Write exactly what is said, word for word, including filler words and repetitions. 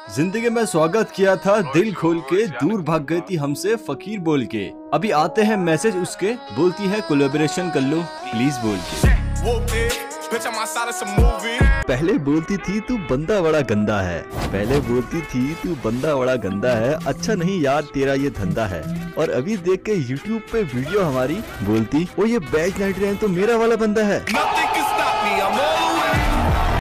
जिंदगी में स्वागत किया था दिल खोल के, दूर भाग गई थी हमसे फकीर बोल के। अभी आते हैं मैसेज उसके, बोलती है कोलैबोरेशन कर लो प्लीज बोल के। पहले बोलती थी तू बंदा बड़ा गंदा है, पहले बोलती थी तू बंदा बड़ा गंदा है, अच्छा नहीं यार तेरा ये धंधा है। और अभी देख के यूट्यूब पे वीडियो हमारी बोलती ओ ये बैच नाइट तो मेरा वाला बंदा है।